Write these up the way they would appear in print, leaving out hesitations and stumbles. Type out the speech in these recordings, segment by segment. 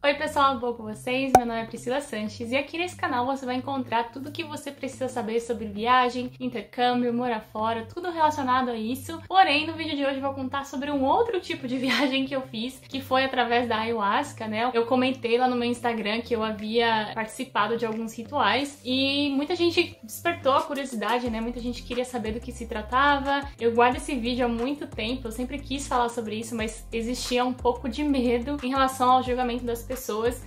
Oi pessoal, tudo bom com vocês? Meu nome é Priscila Sanches e aqui nesse canal você vai encontrar tudo o que você precisa saber sobre viagem, intercâmbio, morar fora, tudo relacionado a isso. Porém, no vídeo de hoje eu vou contar sobre um outro tipo de viagem que eu fiz, que foi através da ayahuasca, né? Eu comentei lá no meu Instagram que eu havia participado de alguns rituais e muita gente despertou a curiosidade, né? Muita gente queria saber do que se tratava. Eu guardo esse vídeo há muito tempo, eu sempre quis falar sobre isso, mas existia um pouco de medo em relação ao julgamento das pessoas.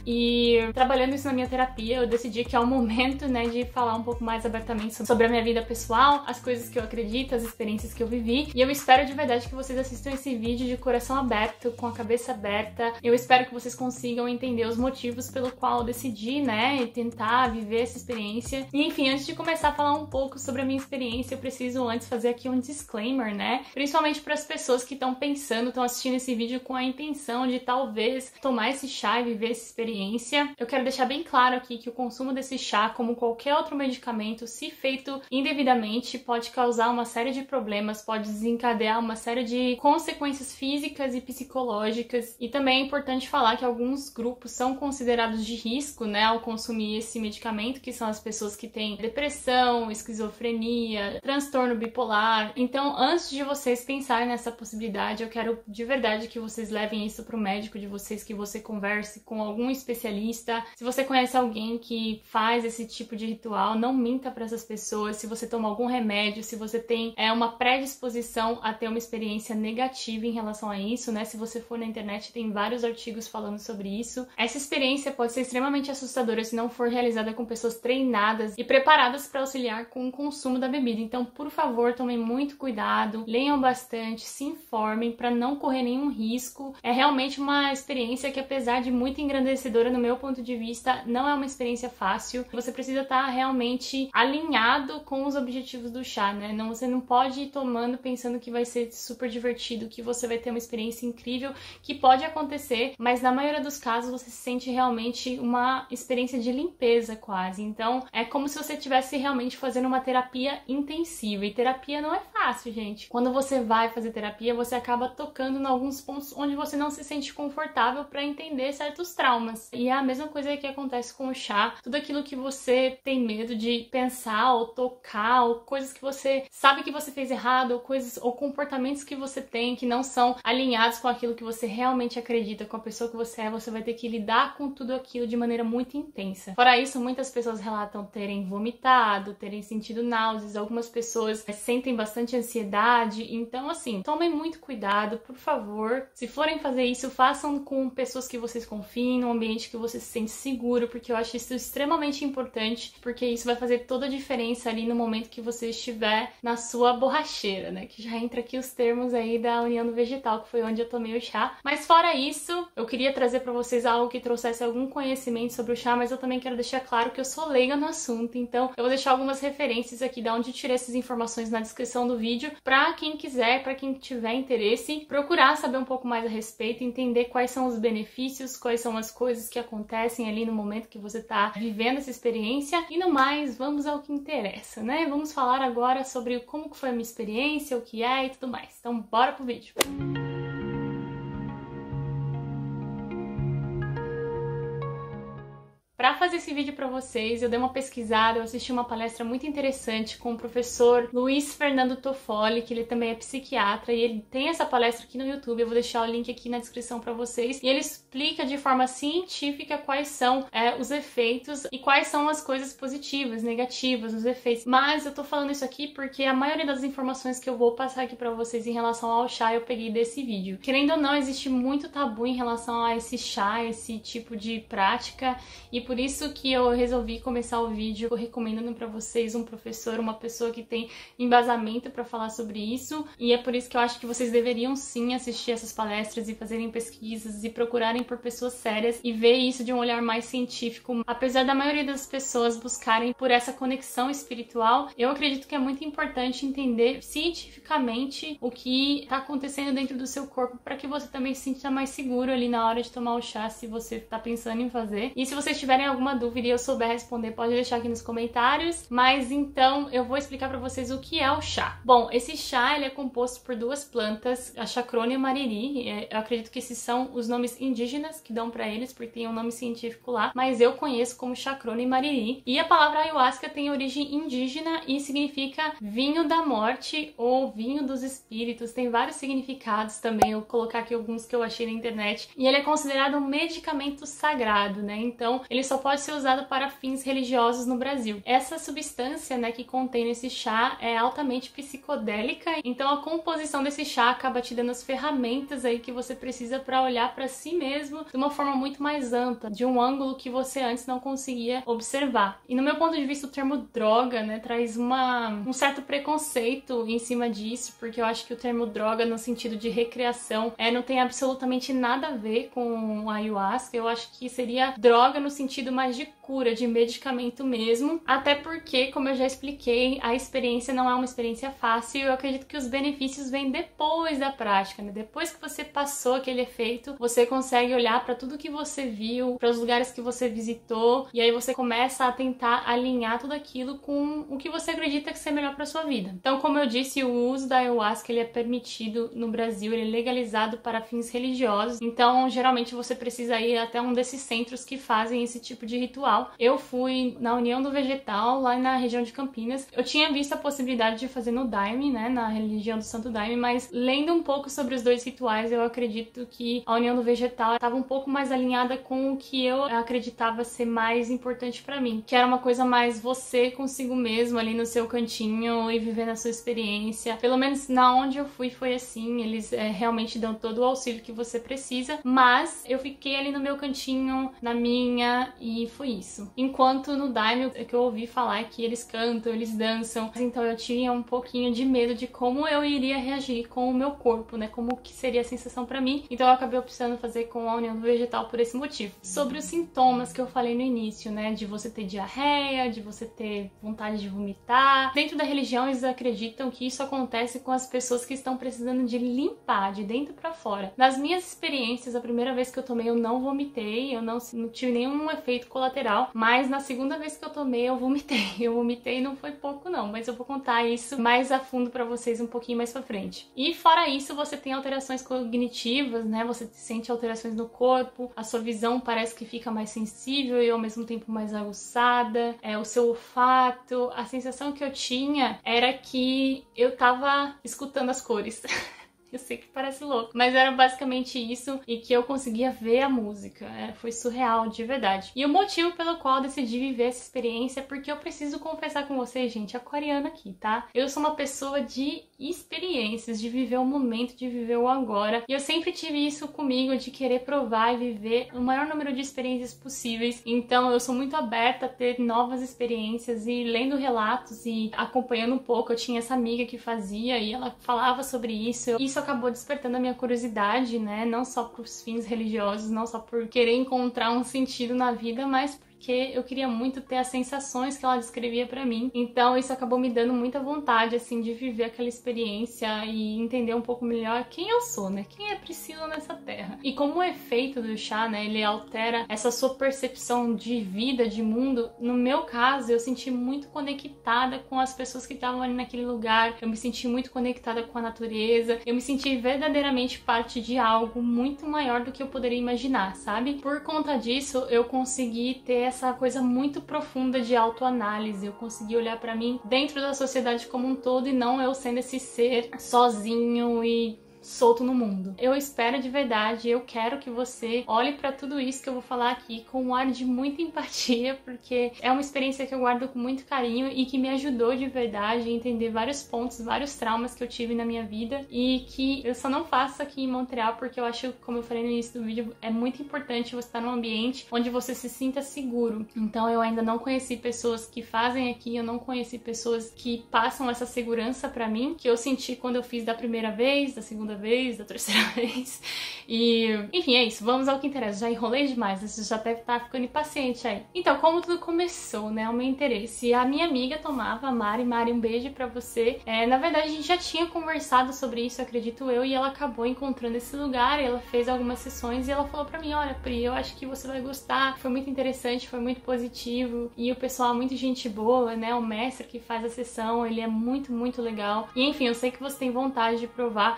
E trabalhando isso na minha terapia, eu decidi que é o momento, né, de falar um pouco mais abertamente sobre a minha vida pessoal, as coisas que eu acredito, as experiências que eu vivi. E eu espero de verdade que vocês assistam esse vídeo de coração aberto, com a cabeça aberta. Eu espero que vocês consigam entender os motivos pelo qual eu decidi, né, tentar viver essa experiência. E enfim, antes de começar a falar um pouco sobre a minha experiência, eu preciso antes fazer aqui um disclaimer, né, principalmente para as pessoas que estão pensando, estão assistindo esse vídeo com a intenção de talvez tomar esse chá e viver essa experiência. Eu quero deixar bem claro aqui que o consumo desse chá, como qualquer outro medicamento, se feito indevidamente, pode causar uma série de problemas, pode desencadear uma série de consequências físicas e psicológicas. E também é importante falar que alguns grupos são considerados de risco, né, ao consumir esse medicamento, que são as pessoas que têm depressão, esquizofrenia, transtorno bipolar. Então, antes de vocês pensarem nessa possibilidade, eu quero de verdade que vocês levem isso para o médico de vocês, que você converse com algum especialista. Se você conhece alguém que faz esse tipo de ritual, não minta para essas pessoas. Se você toma algum remédio, se você tem uma predisposição a ter uma experiência negativa em relação a isso, né? Se você for na internet, tem vários artigos falando sobre isso. Essa experiência pode ser extremamente assustadora se não for realizada com pessoas treinadas e preparadas para auxiliar com o consumo da bebida. Então, por favor, tomem muito cuidado, leiam bastante, se informem para não correr nenhum risco. É realmente uma experiência que, apesar de muito engrandecedora no meu ponto de vista, não é uma experiência fácil. Você precisa estar realmente alinhado com os objetivos do chá, né? Você não pode ir tomando pensando que vai ser super divertido, que você vai ter uma experiência incrível, que pode acontecer, mas na maioria dos casos você sente realmente uma experiência de limpeza quase. Então é como se você estivesse realmente fazendo uma terapia intensiva. E terapia não é fácil, gente. Quando você vai fazer terapia, você acaba tocando em alguns pontos onde você não se sente confortável para entender certos traumas. E é a mesma coisa que acontece com o chá. Tudo aquilo que você tem medo de pensar ou tocar, ou coisas que você sabe que você fez errado, ou coisas ou comportamentos que você tem que não são alinhados com aquilo que você realmente acredita, com a pessoa que você é, você vai ter que lidar com tudo aquilo de maneira muito intensa. Fora isso, muitas pessoas relatam terem vomitado, terem sentido náuseas, algumas pessoas sentem bastante ansiedade. Então, assim, tomem muito cuidado, por favor. Se forem fazer isso, façam com pessoas que vocês confiem, num ambiente que você se sente seguro, porque eu acho isso extremamente importante, porque isso vai fazer toda a diferença ali no momento que você estiver na sua borracheira, né? Que já entra aqui os termos aí da União do Vegetal, que foi onde eu tomei o chá. Mas fora isso, eu queria trazer pra vocês algo que trouxesse algum conhecimento sobre o chá, mas eu também quero deixar claro que eu sou leiga no assunto, então eu vou deixar algumas referências aqui de onde eu tirei essas informações na descrição do vídeo, pra quem quiser, pra quem tiver interesse, procurar saber um pouco mais a respeito, entender quais são os benefícios, quais são as coisas que acontecem ali no momento que você tá vivendo essa experiência. E no mais, vamos ao que interessa, né? Vamos falar agora sobre como que foi a minha experiência, o que é e tudo mais. Então, bora pro vídeo! Para fazer esse vídeo para vocês, eu dei uma pesquisada, eu assisti uma palestra muito interessante com o professor Luiz Fernando Toffoli, que ele também é psiquiatra, e ele tem essa palestra aqui no YouTube, eu vou deixar o link aqui na descrição para vocês, e ele explica de forma científica quais são os efeitos e quais são as coisas positivas, negativas, os efeitos. Mas eu tô falando isso aqui porque a maioria das informações que eu vou passar aqui para vocês em relação ao chá eu peguei desse vídeo. Querendo ou não, existe muito tabu em relação a esse chá, esse tipo de prática, e por isso que eu resolvi começar o vídeo recomendando para vocês um professor, uma pessoa que tem embasamento para falar sobre isso. E é por isso que eu acho que vocês deveriam sim assistir essas palestras e fazerem pesquisas e procurarem por pessoas sérias e ver isso de um olhar mais científico. Apesar da maioria das pessoas buscarem por essa conexão espiritual, eu acredito que é muito importante entender cientificamente o que está acontecendo dentro do seu corpo para que você também se sinta mais seguro ali na hora de tomar o chá, se você está pensando em fazer. E se vocês tiverem tiverem alguma dúvida e eu souber responder, pode deixar aqui nos comentários. Mas então eu vou explicar pra vocês o que é o chá. Bom, esse chá ele é composto por duas plantas, a chacrona e a mariri. Eu acredito que esses são os nomes indígenas indígenas que dão pra eles, porque tem um nome científico lá, mas eu conheço como chacrona e mariri. E a palavra ayahuasca tem origem indígena e significa vinho da morte ou vinho dos espíritos. Tem vários significados também, eu vou colocar aqui alguns que eu achei na internet. E ele é considerado um medicamento sagrado, né? Então, ele só pode ser usado para fins religiosos no Brasil. Essa substância, né, que contém nesse chá é altamente psicodélica, então a composição desse chá acaba te dando as ferramentas aí que você precisa para olhar para si mesmo de uma forma muito mais ampla, de um ângulo que você antes não conseguia observar. E no meu ponto de vista, o termo droga, né, traz um certo preconceito em cima disso, porque eu acho que o termo droga no sentido de recreação não tem absolutamente nada a ver com a ayahuasca. Eu acho que seria droga no sentido mais de cura, de medicamento mesmo, até porque, como eu já expliquei, a experiência não é uma experiência fácil. Eu acredito que os benefícios vêm depois da prática, né? Depois que você passou aquele efeito, você consegue olhar para tudo que você viu, para os lugares que você visitou, e aí você começa a tentar alinhar tudo aquilo com o que você acredita que ser melhor para sua vida. Então, como eu disse, o uso da ayahuasca ele é permitido no Brasil, ele é legalizado para fins religiosos. Então, geralmente você precisa ir até um desses centros que fazem esse tipo de ritual. Eu fui na União do Vegetal, lá na região de Campinas. Eu tinha visto a possibilidade de fazer no Daime, né, na religião do Santo Daime, mas lendo um pouco sobre os dois rituais, eu acredito que a União do Vegetal estava um pouco mais alinhada com o que eu acreditava ser mais importante para mim, que era uma coisa mais você consigo mesmo, ali no seu cantinho e vivendo a sua experiência. Pelo menos na onde eu fui foi assim, eles realmente dão todo o auxílio que você precisa, mas eu fiquei ali no meu cantinho, na minha, e foi isso. Enquanto no Daime, o que eu ouvi falar é que eles cantam, eles dançam, então eu tinha um pouquinho de medo de como eu iria reagir com o meu corpo, né, como que seria a sensação pra mim, então eu acabei optando fazer com a União do Vegetal por esse motivo. Sobre os sintomas que eu falei no início, né, de você ter diarreia, de você ter vontade de vomitar, dentro da religião eles acreditam que isso acontece com as pessoas que estão precisando de limpar de dentro pra fora. Nas minhas experiências, a primeira vez que eu tomei eu não vomitei, eu não tive nenhum efeito colateral, mas na segunda vez que eu tomei eu vomitei. Eu vomitei, não foi pouco não, mas eu vou contar isso mais a fundo pra vocês um pouquinho mais pra frente. E fora isso, você tem alterações cognitivas, né? Você sente alterações no corpo, a sua visão parece que fica mais sensível e ao mesmo tempo mais aguçada, o seu olfato, a sensação que eu tinha era que eu tava escutando as cores. Eu sei que parece louco, mas era basicamente isso, e que eu conseguia ver a música. Foi surreal, de verdade. E o motivo pelo qual eu decidi viver essa experiência é porque eu preciso confessar com vocês, gente, aquariana aqui, tá? Eu sou uma pessoa de experiências, de viver o momento, de viver o agora. E eu sempre tive isso comigo, de querer provar e viver o maior número de experiências possíveis. Então eu sou muito aberta a ter novas experiências, e lendo relatos e acompanhando um pouco. Eu tinha essa amiga que fazia e ela falava sobre isso. Isso acabou despertando a minha curiosidade, né? Não só por fins religiosos, não só por querer encontrar um sentido na vida, mas porque eu queria muito ter as sensações que ela descrevia pra mim. Então isso acabou me dando muita vontade, assim, de viver aquela experiência e entender um pouco melhor quem eu sou, né? Quem é Priscila nessa terra. E como o efeito do chá, né, ele altera essa sua percepção de vida, de mundo. No meu caso, eu senti muito conectada com as pessoas que estavam ali naquele lugar. Eu me senti muito conectada com a natureza. Eu me senti verdadeiramente parte de algo muito maior do que eu poderia imaginar, sabe? Por conta disso, eu consegui ter essa coisa muito profunda de autoanálise. Eu consegui olhar pra mim dentro da sociedade como um todo e não eu sendo esse ser sozinho e solto no mundo. Eu espero de verdade, eu quero que você olhe pra tudo isso que eu vou falar aqui com um ar de muita empatia, porque é uma experiência que eu guardo com muito carinho e que me ajudou de verdade a entender vários pontos, vários traumas que eu tive na minha vida, e que eu só não faço aqui em Montreal porque eu acho, como eu falei no início do vídeo, é muito importante você estar num ambiente onde você se sinta seguro. Então eu ainda não conheci pessoas que fazem aqui, eu não conheci pessoas que passam essa segurança pra mim, que eu senti quando eu fiz da primeira vez, da segunda vez, da terceira vez. E, enfim, é isso. Vamos ao que interessa. Já enrolei demais, você já deve estar ficando impaciente aí. Então, como tudo começou, né? O meu interesse. A minha amiga tomava, a Mari. Mari, um beijo pra você. Na verdade, a gente já tinha conversado sobre isso, acredito eu, e ela acabou encontrando esse lugar, e ela fez algumas sessões, e ela falou pra mim, olha, Pri, eu acho que você vai gostar. Foi muito interessante, foi muito positivo, e o pessoal é muito gente boa, né? O mestre que faz a sessão, ele é muito, muito legal. E, enfim, eu sei que você tem vontade de provar, então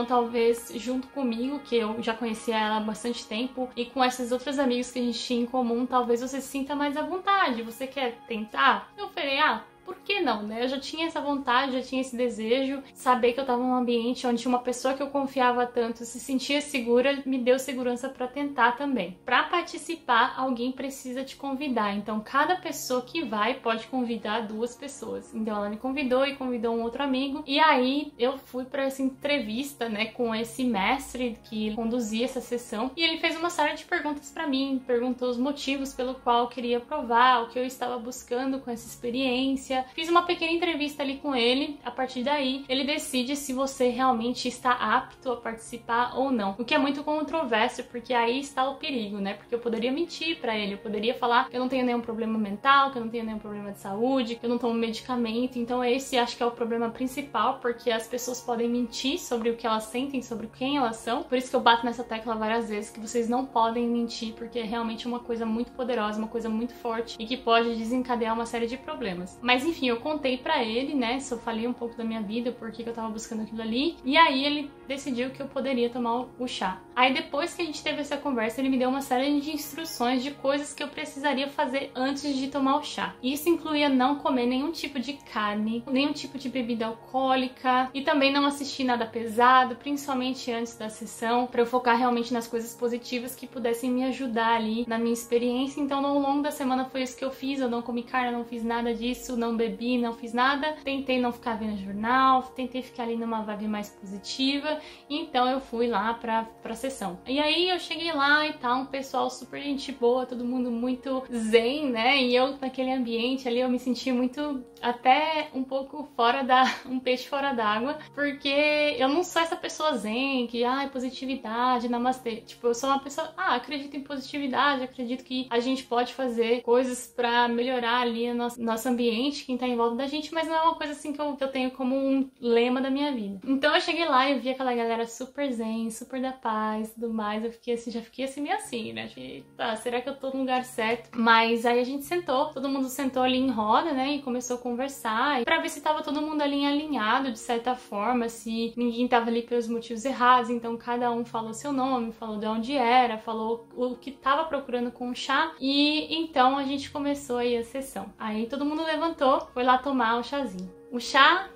talvez junto comigo, que eu já conhecia ela há bastante tempo, e com esses outros amigos que a gente tinha em comum, talvez você se sinta mais à vontade. Você quer tentar? Eu falei, por que não, né? Eu já tinha essa vontade, já tinha esse desejo. Saber que eu tava num ambiente onde uma pessoa que eu confiava tanto se sentia segura, me deu segurança pra tentar também. Pra participar, alguém precisa te convidar. Então, cada pessoa que vai pode convidar 2 pessoas. Então, ela me convidou e convidou um outro amigo. E aí, eu fui pra essa entrevista, né, com esse mestre que conduzia essa sessão. E ele fez uma série de perguntas pra mim. Perguntou os motivos pelo qual eu queria provar, o que eu estava buscando com essa experiência. Fiz uma pequena entrevista ali com ele. A partir daí, ele decide se você realmente está apto a participar ou não. O que é muito controverso, porque aí está o perigo, né? Porque eu poderia mentir pra ele, eu poderia falar que eu não tenho nenhum problema mental, que eu não tenho nenhum problema de saúde, que eu não tomo medicamento. Então esse acho que é o problema principal, porque as pessoas podem mentir sobre o que elas sentem, sobre quem elas são. Por isso que eu bato nessa tecla várias vezes, que vocês não podem mentir, porque é realmente uma coisa muito poderosa, uma coisa muito forte e que pode desencadear uma série de problemas. Mas enfim, eu contei pra ele, né, só falei um pouco da minha vida, por que eu tava buscando aquilo ali, e aí ele decidiu que eu poderia tomar o chá. Aí depois que a gente teve essa conversa, ele me deu uma série de instruções de coisas que eu precisaria fazer antes de tomar o chá. Isso incluía não comer nenhum tipo de carne, nenhum tipo de bebida alcoólica, e também não assistir nada pesado, principalmente antes da sessão, pra eu focar realmente nas coisas positivas que pudessem me ajudar ali na minha experiência. Então, ao longo da semana foi isso que eu fiz. Eu não comi carne, não fiz nada disso, não bebi, não fiz nada, tentei não ficar vendo jornal, tentei ficar ali numa vibe mais positiva, então eu fui lá pra sessão. E aí eu cheguei lá e tal, um pessoal super gente boa, todo mundo muito zen, né, e eu naquele ambiente ali eu me senti muito, até um pouco um peixe fora d'água, porque eu não sou essa pessoa zen, que, positividade, namastê, tipo, eu sou uma pessoa, acredito em positividade, acredito que a gente pode fazer coisas pra melhorar ali o nosso ambiente, quem tá em volta da gente, mas não é uma coisa assim que eu tenho como um lema da minha vida. Então eu cheguei lá e eu vi aquela galera super zen, super da paz e tudo mais, eu fiquei assim, já fiquei assim meio assim, né, será que eu tô no lugar certo? Mas aí a gente sentou, todo mundo sentou ali em roda, né, e começou a conversar, pra ver se tava todo mundo ali alinhado, de certa forma, se ninguém tava ali pelos motivos errados. Então cada um falou seu nome, falou de onde era, falou o que tava procurando com o chá, e então a gente começou aí a sessão. Aí todo mundo levantou, foi lá tomar o chazinho. O chá,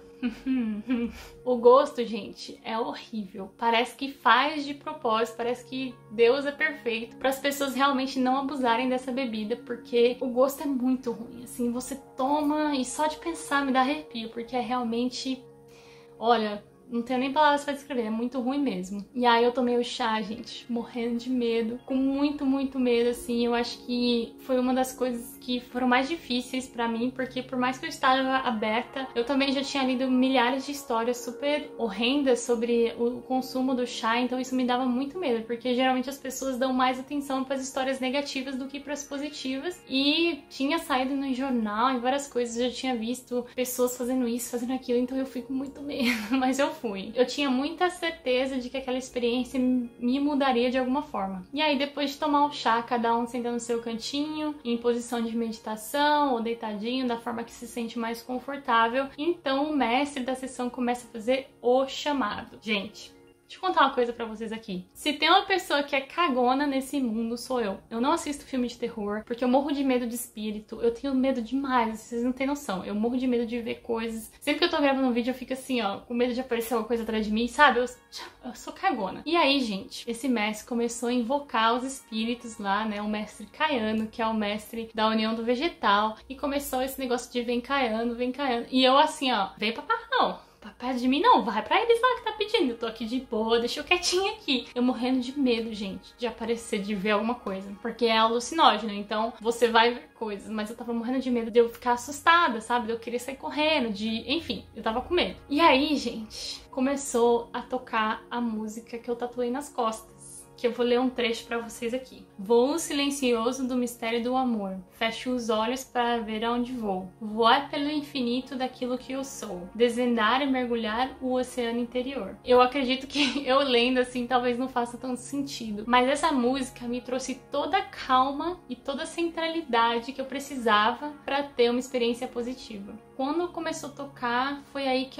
o gosto, gente, é horrível. Parece que faz de propósito, parece que Deus é perfeito para as pessoas realmente não abusarem dessa bebida, porque o gosto é muito ruim. Assim, você toma e só de pensar me dá arrepio, porque é realmente, olha, não tenho nem palavras pra descrever, é muito ruim mesmo. E aí eu tomei o chá, gente, morrendo de medo, com muito, muito medo, assim. Eu acho que foi uma das coisas que foram mais difíceis pra mim, porque por mais que eu estava aberta, eu também já tinha lido milhares de histórias super horrendas sobre o consumo do chá, então isso me dava muito medo, porque geralmente as pessoas dão mais atenção para as histórias negativas do que para as positivas. E tinha saído no jornal e várias coisas, eu já tinha visto pessoas fazendo isso, fazendo aquilo, então eu fico com muito medo, mas eu fui. Eu tinha muita certeza de que aquela experiência me mudaria de alguma forma. E aí, depois de tomar o chá, cada um senta no seu cantinho, em posição de meditação ou deitadinho, da forma que se sente mais confortável, então o mestre da sessão começa a fazer o chamado. Gente, deixa eu contar uma coisa pra vocês aqui. Se tem uma pessoa que é cagona nesse mundo, sou eu. Eu não assisto filme de terror, porque eu morro de medo de espírito. Eu tenho medo demais, vocês não têm noção. Eu morro de medo de ver coisas. Sempre que eu tô gravando um vídeo, eu fico assim, ó, com medo de aparecer uma coisa atrás de mim, sabe? Eu sou cagona. E aí, gente, esse mestre começou a invocar os espíritos lá, né? O mestre Caiano, que é o mestre da União do Vegetal. E começou esse negócio de vem Caiano, vem Caiano. E eu assim, ó, vem pra cá, não. Pra perto de mim, não, vai pra eles lá que tá pedindo. Eu tô aqui de boa, deixa eu quietinha aqui. Eu morrendo de medo, gente, de aparecer, de ver alguma coisa. Porque é alucinógeno, então você vai ver coisas. Mas eu tava morrendo de medo de eu ficar assustada, sabe? De eu querer sair correndo, enfim, eu tava com medo. E aí, gente, começou a tocar a música que eu tatuei nas costas, que eu vou ler um trecho pra vocês aqui. Voo silencioso do mistério do amor. Fecho os olhos para ver aonde vou. Voar pelo infinito daquilo que eu sou. Desvendar e mergulhar o oceano interior. Eu acredito que eu lendo assim talvez não faça tanto sentido, mas essa música me trouxe toda a calma e toda a centralidade que eu precisava para ter uma experiência positiva. Quando começou a tocar, foi aí que eu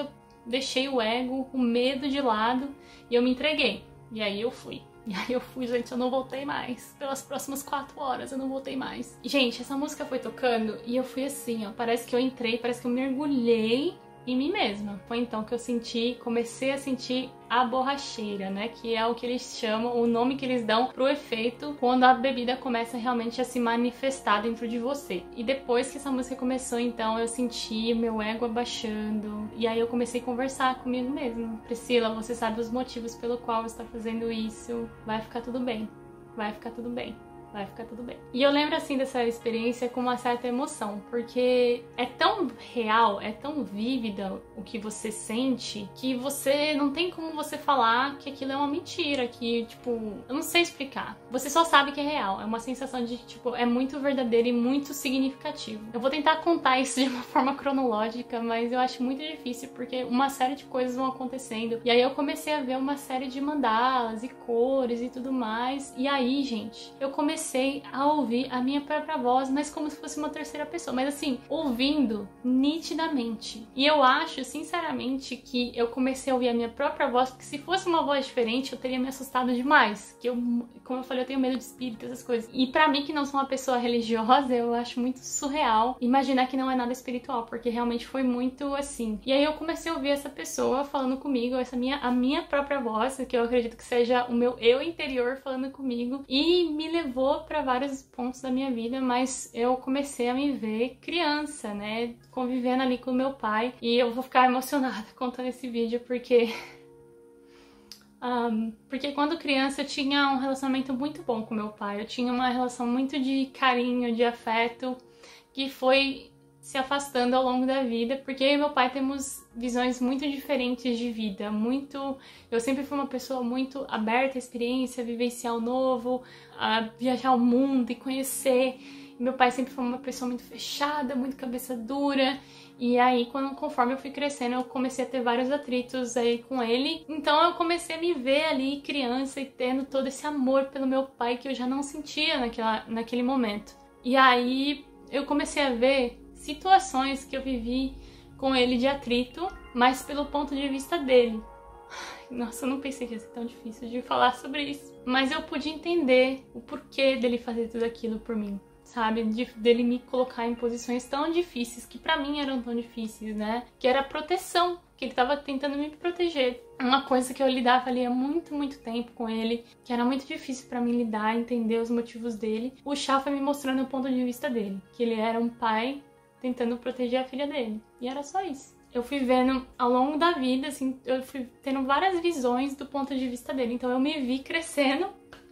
deixei o ego, o medo de lado e eu me entreguei. E aí eu fui. E aí eu fui, gente, eu não voltei mais. Pelas próximas 4 horas eu não voltei mais. Gente, essa música foi tocando e eu fui assim, ó. Parece que eu entrei, parece que eu mergulhei em mim mesma. Foi então que eu comecei a sentir a borracheira, né? Que é o que eles chamam, o nome que eles dão pro efeito quando a bebida começa realmente a se manifestar dentro de você. E depois que essa música começou, então, eu senti meu ego abaixando. E aí eu comecei a conversar comigo mesma. Priscila, você sabe os motivos pelo qual você está fazendo isso. Vai ficar tudo bem. Vai ficar tudo bem. Vai ficar tudo bem. E eu lembro, assim, dessa experiência com uma certa emoção, porque é tão real, é tão vívida o que você sente, que você não tem como você falar que aquilo é uma mentira, que, tipo, eu não sei explicar. Você só sabe que é real, é uma sensação de, tipo, é muito verdadeiro e muito significativo. Eu vou tentar contar isso de uma forma cronológica, mas eu acho muito difícil, porque uma série de coisas vão acontecendo. E aí eu comecei a ver uma série de mandalas e cores e tudo mais, e aí, gente, eu comecei a ouvir a minha própria voz, mas como se fosse uma terceira pessoa, mas assim, ouvindo nitidamente. E eu acho, sinceramente, que eu comecei a ouvir a minha própria voz, porque se fosse uma voz diferente, eu teria me assustado demais. Que eu, como eu falei, eu tenho medo de espírito, essas coisas. E pra mim, que não sou uma pessoa religiosa, eu acho muito surreal imaginar que não é nada espiritual, porque realmente foi muito assim. E aí eu comecei a ouvir essa pessoa falando comigo, a minha própria voz, que eu acredito que seja o meu eu interior falando comigo, e me levou para vários pontos da minha vida, mas eu comecei a me ver criança, né, convivendo ali com o meu pai, e eu vou ficar emocionada contando esse vídeo porque porque quando criança eu tinha um relacionamento muito bom com meu pai, eu tinha uma relação muito de carinho, de afeto, que foi se afastando ao longo da vida, porque eu e meu pai temos visões muito diferentes de vida, eu sempre fui uma pessoa muito aberta à experiência, a vivenciar o novo, a viajar o mundo e conhecer. E meu pai sempre foi uma pessoa muito fechada, muito cabeça dura. E aí, conforme eu fui crescendo, eu comecei a ter vários atritos aí com ele. Então eu comecei a me ver ali criança e tendo todo esse amor pelo meu pai que eu já não sentia naquele momento. E aí eu comecei a ver situações que eu vivi com ele de atrito, mas pelo ponto de vista dele. Nossa, eu não pensei que ia ser tão difícil de falar sobre isso. Mas eu pude entender o porquê dele fazer tudo aquilo por mim, sabe? Dele me colocar em posições tão difíceis, que pra mim eram tão difíceis, né? Que era a proteção, que ele tava tentando me proteger. Uma coisa que eu lidava ali há muito, muito tempo com ele, que era muito difícil pra mim lidar, entender os motivos dele. O chá foi me mostrando o ponto de vista dele, que ele era um pai tentando proteger a filha dele. E era só isso. Eu fui vendo ao longo da vida, assim, eu fui tendo várias visões do ponto de vista dele. Então eu me vi crescendo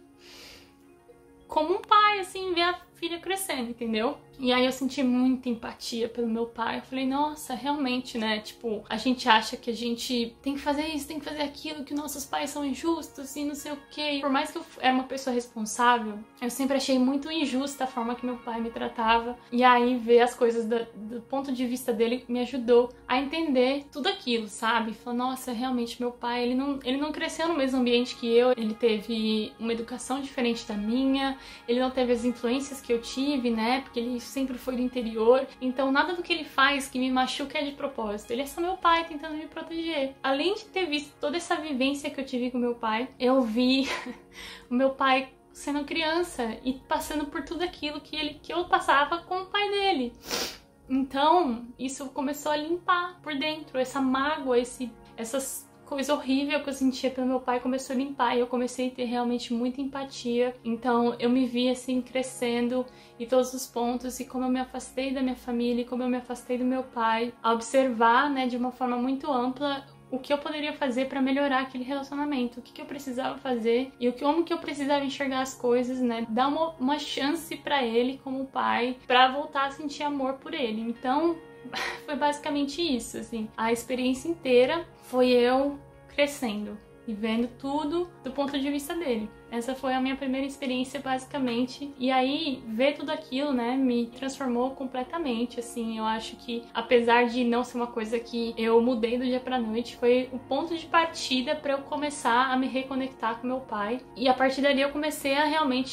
como um pai, assim, ver a filha crescendo, entendeu? E aí eu senti muita empatia pelo meu pai. Eu falei, nossa, realmente, né? Tipo, a gente acha que a gente tem que fazer isso, tem que fazer aquilo, que nossos pais são injustos e não sei o quê. Por mais que eu era uma pessoa responsável, eu sempre achei muito injusta a forma que meu pai me tratava. E aí ver as coisas do ponto de vista dele me ajudou a entender tudo aquilo, sabe? Falei, nossa, realmente meu pai, ele não cresceu no mesmo ambiente que eu. Ele teve uma educação diferente da minha. Ele não teve as influências que eu tive, né? Porque ele sempre foi do interior. Então nada do que ele faz que me machuca é de propósito. Ele é só meu pai tentando me proteger. Além de ter visto toda essa vivência que eu tive com meu pai, eu vi o meu pai sendo criança e passando por tudo aquilo que eu passava com o pai dele. Então isso começou a limpar por dentro. Essa mágoa, essas coisa horrível que eu sentia pelo meu pai começou a limpar e eu comecei a ter realmente muita empatia. Então eu me vi assim crescendo em todos os pontos, e como eu me afastei da minha família e como eu me afastei do meu pai, a observar, né, de uma forma muito ampla o que eu poderia fazer para melhorar aquele relacionamento, o que eu precisava fazer e como que eu precisava enxergar as coisas, né, dar uma chance para ele como pai, para voltar a sentir amor por ele. Então foi basicamente isso, assim. A experiência inteira foi eu crescendo e vendo tudo do ponto de vista dele. Essa foi a minha primeira experiência, basicamente. E aí, ver tudo aquilo, né, me transformou completamente, assim. Eu acho que, apesar de não ser uma coisa que eu mudei do dia pra noite, foi o ponto de partida pra eu começar a me reconectar com meu pai. E a partir dali eu comecei a realmente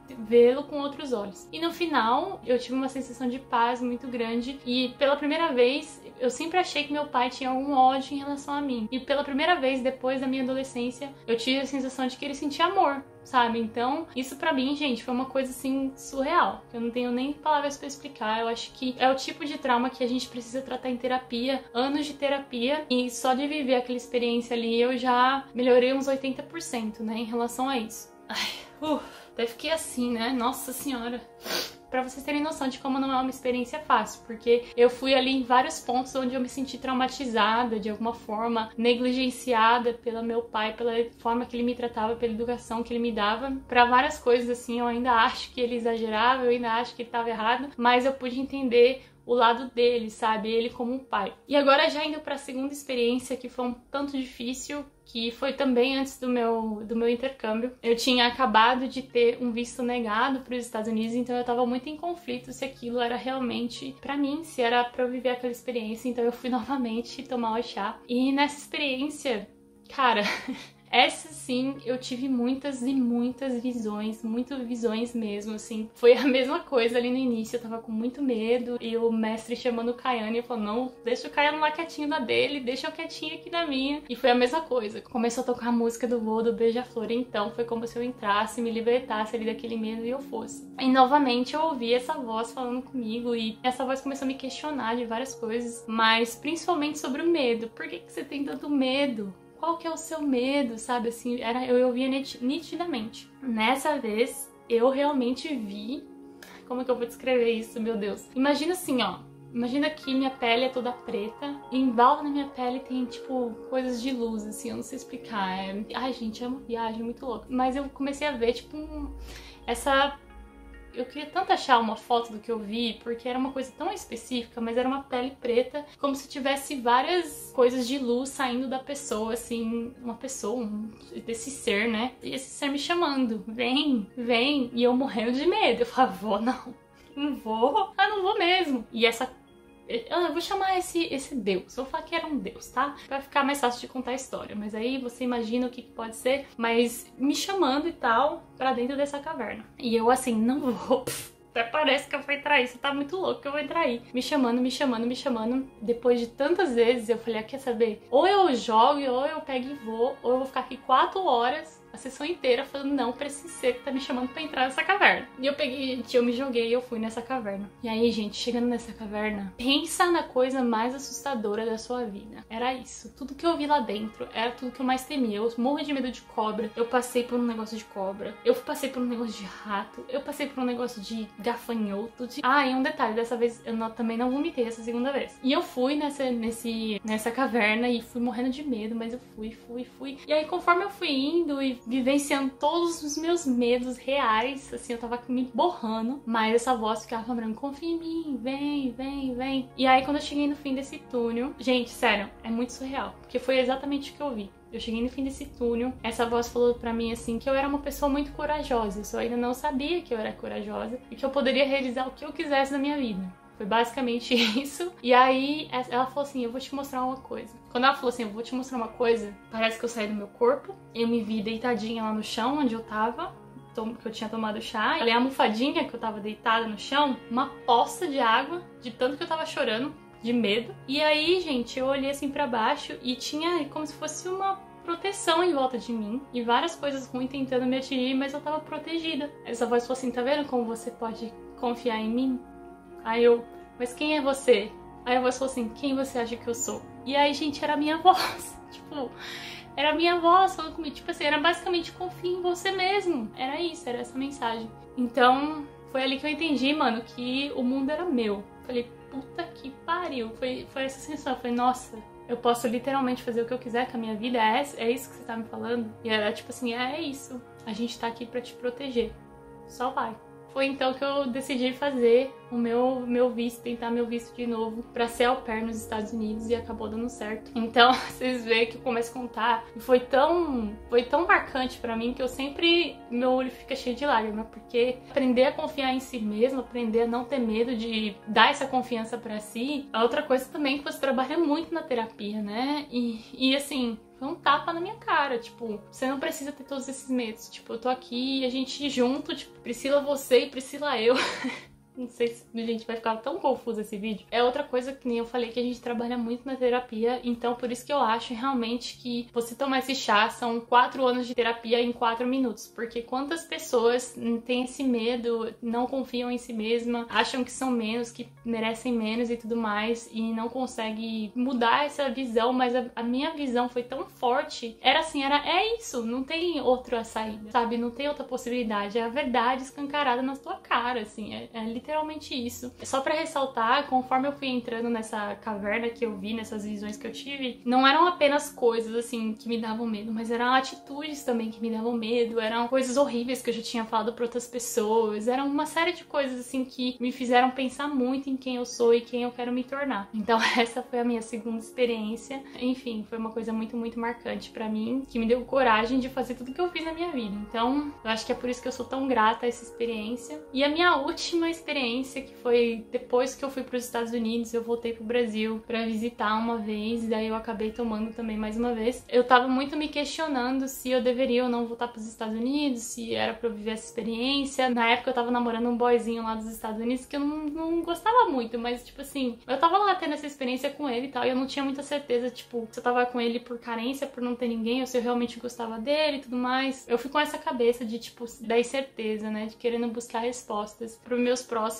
vê-lo com outros olhos. E no final, eu tive uma sensação de paz muito grande e pela primeira vez, eu sempre achei que meu pai tinha algum ódio em relação a mim. E pela primeira vez, depois da minha adolescência, eu tive a sensação de que ele sentia amor, sabe? Então, isso pra mim, gente, foi uma coisa assim surreal. Eu não tenho nem palavras pra explicar. Eu acho que é o tipo de trauma que a gente precisa tratar em terapia, anos de terapia, e só de viver aquela experiência ali eu já melhorei uns 80%, né, em relação a isso. Ai, até fiquei assim, né? Nossa senhora. Pra vocês terem noção de como não é uma experiência fácil, porque eu fui ali em vários pontos onde eu me senti traumatizada, de alguma forma, negligenciada pelo meu pai, pela forma que ele me tratava, pela educação que ele me dava. Pra várias coisas, assim, eu ainda acho que ele exagerava, eu ainda acho que ele tava errado, mas eu pude entender o lado dele, sabe? Ele como um pai. E agora já indo pra segunda experiência, que foi um tanto difícil, que foi também antes do meu intercâmbio. Eu tinha acabado de ter um visto negado para os Estados Unidos, então eu tava muito em conflito se aquilo era realmente pra mim, se era pra eu viver aquela experiência. Então eu fui novamente tomar o chá. E nessa experiência, cara... Essa sim, eu tive muitas e muitas visões mesmo, assim. Foi a mesma coisa ali no início, eu tava com muito medo e o mestre chamando o Kayane e falou, não, deixa o Kayane lá quietinho na dele, deixa eu quietinho aqui na minha. E foi a mesma coisa, começou a tocar a música do voo do Beija-Flor, então foi como se eu entrasse, me libertasse ali daquele medo e eu fosse. E novamente eu ouvi essa voz falando comigo e essa voz começou a me questionar de várias coisas, mas principalmente sobre o medo. Por que você tem tanto medo? Qual que é o seu medo, sabe? Assim, eu ouvia nitidamente. Nessa vez, eu realmente vi... Como é que eu vou descrever isso, meu Deus? Imagina assim, ó. Imagina que minha pele é toda preta e em volta da minha pele tem, tipo, coisas de luz, assim, eu não sei explicar. Ai, gente, é uma viagem muito louca. Mas eu comecei a ver, tipo, Eu queria tanto achar uma foto do que eu vi, porque era uma coisa tão específica, mas era uma pele preta, como se tivesse várias coisas de luz saindo da pessoa, assim, uma pessoa, desse ser, né? E esse ser me chamando, vem, vem, e eu morrendo de medo. Eu falava, não vou, não vou mesmo. E eu vou chamar esse Deus, vou falar que era um Deus, tá? Pra ficar mais fácil de contar a história. Mas aí você imagina o que pode ser, mas me chamando e tal, pra dentro dessa caverna. E eu assim, não vou, até parece que eu vou entrar aí, você tá muito louco que eu vou entrar aí. Me chamando, me chamando, me chamando. Depois de tantas vezes eu falei, quer saber? Ou eu jogo, ou eu pego e vou, ou eu vou ficar aqui 4 horas a sessão inteira falando, não, pra esse ser que tá me chamando pra entrar nessa caverna. E eu peguei, eu me joguei e eu fui nessa caverna. E aí, gente, chegando nessa caverna, pensa na coisa mais assustadora da sua vida. Era isso. Tudo que eu vi lá dentro era tudo que eu mais temia. Eu morro de medo de cobra. Eu passei por um negócio de cobra. Eu passei por um negócio de rato. Eu passei por um negócio de gafanhoto. Ah, e um detalhe, dessa vez eu também não vomitei essa segunda vez. E eu fui nessa caverna e fui morrendo de medo, mas eu fui. E aí, conforme eu fui indo e vivenciando todos os meus medos reais, assim, eu tava me borrando, mas essa voz ficava falando, confia em mim, vem, vem, vem. E aí, quando eu cheguei no fim desse túnel, gente, sério, é muito surreal, porque foi exatamente o que eu vi. Eu cheguei no fim desse túnel, essa voz falou pra mim assim que eu era uma pessoa muito corajosa, eu só ainda não sabia que eu era corajosa e que eu poderia realizar o que eu quisesse na minha vida. Foi basicamente isso. E aí ela falou assim, eu vou te mostrar uma coisa. Quando ela falou assim, eu vou te mostrar uma coisa, parece que eu saí do meu corpo. Eu me vi deitadinha lá no chão, onde eu tava, que eu tinha tomado chá. Olhei a almofadinha que eu tava deitada no chão, uma poça de água, de tanto que eu tava chorando, de medo. E aí, gente, eu olhei assim pra baixo e tinha como se fosse uma proteção em volta de mim. E várias coisas ruins tentando me atingir, mas eu tava protegida. Essa voz falou assim, tá vendo como você pode confiar em mim? Aí eu, mas quem é você? Aí a voz falou assim, quem você acha que eu sou? E aí, gente, era a minha voz. Tipo, era a minha voz falando comigo. Tipo assim, era basicamente confia em você mesmo. Era isso, era essa mensagem. Então, foi ali que eu entendi, mano, que o mundo era meu. Falei, puta que pariu. Foi essa sensação. Eu falei, nossa, eu posso literalmente fazer o que eu quiser com a minha vida. É isso que você tá me falando? E era tipo assim, é isso. A gente tá aqui pra te proteger. Só vai. Foi então que eu decidi fazer o meu visto, tentar meu visto de novo pra ser au pair nos Estados Unidos e acabou dando certo. Então, vocês veem que eu começo a contar. E foi tão marcante pra mim que eu sempre, meu olho fica cheio de lágrimas, porque aprender a confiar em si mesmo, aprender a não ter medo de dar essa confiança pra si, é outra coisa também que você trabalha muito na terapia, né? E assim, foi um tapa na minha cara, tipo, você não precisa ter todos esses medos, tipo, eu tô aqui, a gente junto, tipo, Priscila você e Priscila eu. Não sei se a gente vai ficar tão confuso esse vídeo. É outra coisa que nem eu falei, que a gente trabalha muito na terapia, então por isso que eu acho realmente que você tomar esse chá são 4 anos de terapia em 4 minutos. Porque quantas pessoas têm esse medo, não confiam em si mesma, acham que são menos, que merecem menos e tudo mais, e não conseguem mudar essa visão, mas a minha visão foi tão forte. Era assim, é isso, não tem outra saída, sabe? Não tem outra possibilidade. É a verdade escancarada na tua cara, assim, é literalmente isso. Só pra ressaltar, conforme eu fui entrando nessa caverna que eu vi, nessas visões que eu tive, não eram apenas coisas, assim, que me davam medo, mas eram atitudes também que me davam medo, eram coisas horríveis que eu já tinha falado pra outras pessoas, eram uma série de coisas, assim, que me fizeram pensar muito em quem eu sou e quem eu quero me tornar. Então essa foi a minha segunda experiência. Enfim, foi uma coisa muito, muito marcante pra mim, que me deu coragem de fazer tudo que eu fiz na minha vida. Então, eu acho que é por isso que eu sou tão grata a essa experiência. E a minha última experiência, que foi depois que eu fui para os Estados Unidos, eu voltei pro Brasil para visitar uma vez, e daí eu acabei tomando também mais uma vez. Eu tava muito me questionando se eu deveria ou não voltar para os Estados Unidos, se era para eu viver essa experiência. Na época eu tava namorando um boyzinho lá dos Estados Unidos que eu não gostava muito, mas tipo assim, eu tava lá tendo essa experiência com ele e tal, e eu não tinha muita certeza, tipo, se eu tava com ele por carência, por não ter ninguém, ou se eu realmente gostava dele e tudo mais. Eu fui com essa cabeça de, tipo, da incerteza, né, de querendo buscar respostas pros meus próximos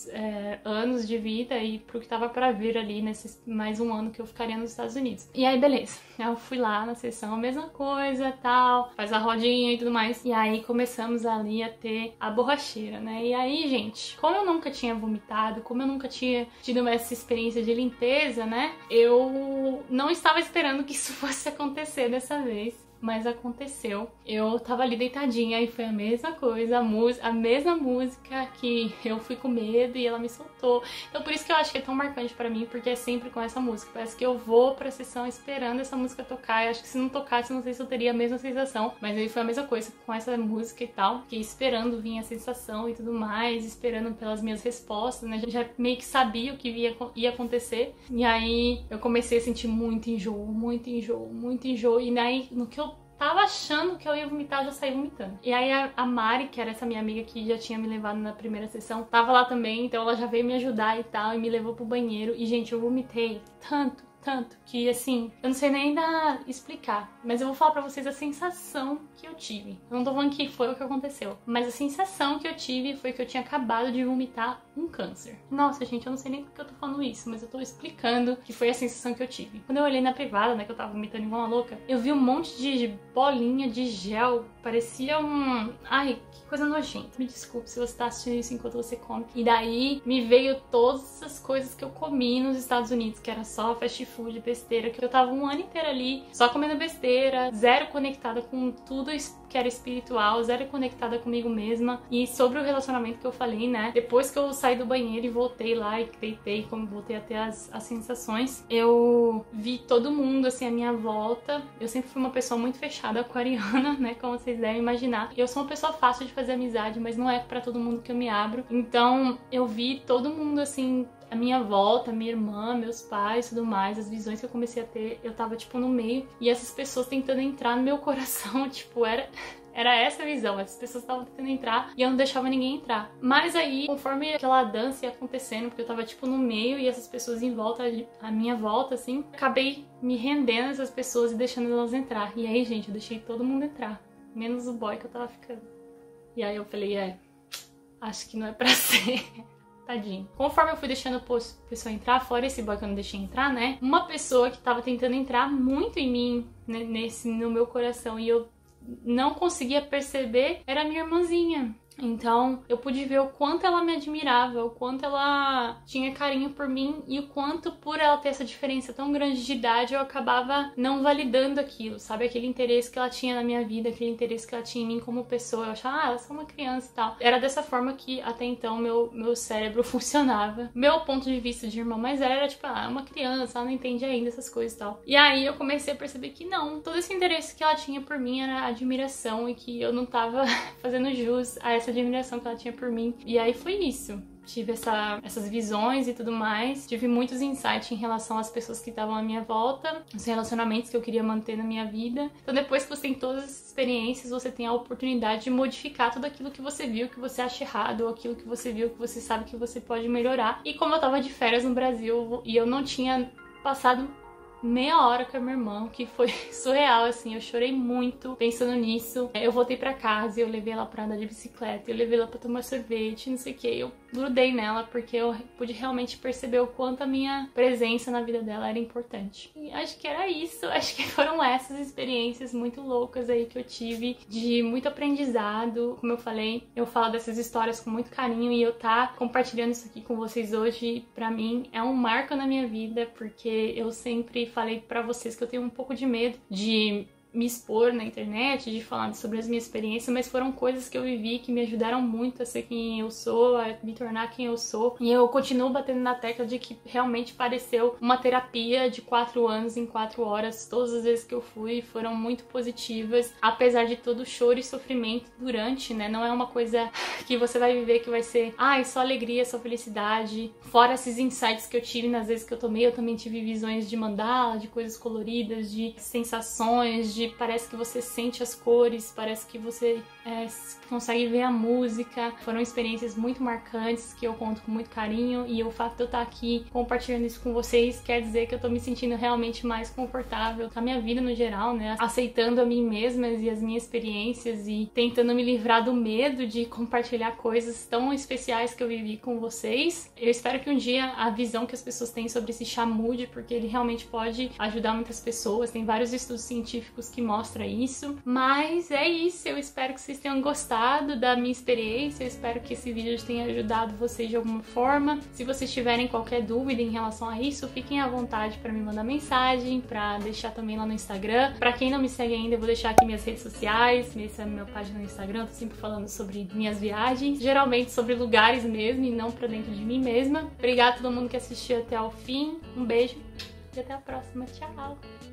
anos de vida e pro que tava pra vir ali nesse mais um ano que eu ficaria nos Estados Unidos. E aí, beleza. Eu fui lá na sessão, a mesma coisa, tal, faz a rodinha e tudo mais. E aí começamos ali a ter a borracheira, né? E aí, gente, como eu nunca tinha vomitado, como eu nunca tinha tido essa experiência de limpeza, né? Eu não estava esperando que isso fosse acontecer dessa vez. Mas aconteceu. Eu tava ali deitadinha e foi a mesma coisa, a mesma música que eu fui com medo e ela me soltou. Então por isso que eu acho que é tão marcante pra mim, porque é sempre com essa música. Parece que eu vou pra sessão esperando essa música tocar. Eu acho que se não tocasse, não sei se eu teria a mesma sensação. Mas aí foi a mesma coisa com essa música e tal. Fiquei esperando vir a sensação e tudo mais, esperando pelas minhas respostas, né? Já meio que sabia o que ia acontecer. E aí eu comecei a sentir muito enjoo, muito enjoo, muito enjoo. E daí, no que eu tava achando que eu ia vomitar, eu já saí vomitando. E aí a Mari, que era essa minha amiga que já tinha me levado na primeira sessão, tava lá também, então ela já veio me ajudar e tal, e me levou pro banheiro. E, gente, eu vomitei tanto, que assim, eu não sei nem ainda explicar, mas eu vou falar pra vocês a sensação que eu tive. Eu não tô falando que foi o que aconteceu, mas a sensação que eu tive foi que eu tinha acabado de vomitar um câncer. Nossa, gente, eu não sei nem por que eu tô falando isso, mas eu tô explicando que foi a sensação que eu tive. Quando eu olhei na privada, né, que eu tava vomitando igual uma louca, eu vi um monte de bolinha de gel, parecia um... Ai, que coisa nojenta. Me desculpe se você tá assistindo isso enquanto você come. E daí me veio todas as coisas que eu comi nos Estados Unidos, que era só fast food, besteira, que eu tava um ano inteiro ali só comendo besteira, zero conectada com tudo que era espiritual, zero conectada comigo mesma. E sobre o relacionamento que eu falei, né, depois que eu saí do banheiro e voltei lá e deitei, como voltei a ter as sensações, eu vi todo mundo, assim, à minha volta. Eu sempre fui uma pessoa muito fechada, aquariana, né, como vocês devem imaginar. Eu sou uma pessoa fácil de fazer amizade, mas não é pra todo mundo que eu me abro. Então eu vi todo mundo, assim, a minha volta, minha irmã, meus pais, tudo mais, as visões que eu comecei a ter, eu tava, tipo, no meio, e essas pessoas tentando entrar no meu coração, tipo, era essa a visão, essas pessoas estavam tentando entrar e eu não deixava ninguém entrar. Mas aí, conforme aquela dança ia acontecendo, porque eu tava, tipo, no meio e essas pessoas em volta, à minha volta, assim, acabei me rendendo a essas pessoas e deixando elas entrar. E aí, gente, eu deixei todo mundo entrar, menos o boy que eu tava ficando. E aí eu falei, acho que não é pra ser. Tadinho. Conforme eu fui deixando a pessoa entrar, fora esse boy que eu não deixei entrar, né? Uma pessoa que tava tentando entrar muito em mim, né, no meu coração, e eu não conseguia perceber, era a minha irmãzinha. Então, eu pude ver o quanto ela me admirava, o quanto ela tinha carinho por mim e o quanto, por ela ter essa diferença tão grande de idade, eu acabava não validando aquilo, sabe? Aquele interesse que ela tinha na minha vida, aquele interesse que ela tinha em mim como pessoa. Eu achava, ela é só uma criança e tal. Era dessa forma que, até então, meu cérebro funcionava. Meu ponto de vista de irmã mais velha era, tipo, é uma criança, ela não entende ainda essas coisas e tal. E aí, eu comecei a perceber que não, todo esse interesse que ela tinha por mim era admiração e que eu não tava fazendo jus a essa essa admiração que ela tinha por mim. E aí foi isso. Tive essas visões e tudo mais. Tive muitos insights em relação às pessoas que estavam à minha volta, os relacionamentos que eu queria manter na minha vida. Então depois que você tem todas essas experiências, você tem a oportunidade de modificar tudo aquilo que você viu, que você acha errado, ou aquilo que você viu, que você sabe que você pode melhorar. E como eu tava de férias no Brasil e eu não tinha passado meia hora com a minha irmã, que foi surreal, assim, eu chorei muito pensando nisso. Eu voltei pra casa e eu levei ela pra andar de bicicleta, eu levei ela pra tomar sorvete, não sei o que. Eu grudei nela porque eu pude realmente perceber o quanto a minha presença na vida dela era importante. E acho que era isso, acho que foram essas experiências muito loucas aí que eu tive, de muito aprendizado. Como eu falei, eu falo dessas histórias com muito carinho e eu compartilhando isso aqui com vocês hoje, pra mim, é um marco na minha vida, porque eu sempre falei pra vocês que eu tenho um pouco de medo de me expor na internet, de falar sobre as minhas experiências, mas foram coisas que eu vivi que me ajudaram muito a ser quem eu sou, a me tornar quem eu sou. E eu continuo batendo na tecla de que realmente pareceu uma terapia de 4 anos em 4 horas. Todas as vezes que eu fui foram muito positivas, apesar de todo o choro e sofrimento durante, né? Não é uma coisa que você vai viver que vai ser, só alegria, só felicidade. Fora esses insights que eu tive nas vezes que eu também tive visões de mandala, de coisas coloridas, de sensações, parece que você sente as cores, parece que você consegue ver a música. Foram experiências muito marcantes que eu conto com muito carinho, e o fato de eu estar aqui compartilhando isso com vocês quer dizer que eu tô me sentindo realmente mais confortável com a minha vida no geral, né? Aceitando a mim mesma e as minhas experiências e tentando me livrar do medo de compartilhar coisas tão especiais que eu vivi com vocês. Eu espero que um dia a visão que as pessoas têm sobre esse chá mude, porque ele realmente pode ajudar muitas pessoas. Tem vários estudos científicos que mostram isso. Mas é isso, eu espero que vocês tenham gostado da minha experiência, eu espero que esse vídeo tenha ajudado vocês de alguma forma. Se vocês tiverem qualquer dúvida em relação a isso, fiquem à vontade para me mandar mensagem, para deixar também lá no Instagram. Para quem não me segue ainda, eu vou deixar aqui minhas redes sociais, essa é a minha página no Instagram, eu tô sempre falando sobre minhas viagens, geralmente sobre lugares mesmo e não pra dentro de mim mesma. Obrigada a todo mundo que assistiu até o fim, um beijo e até a próxima, tchau!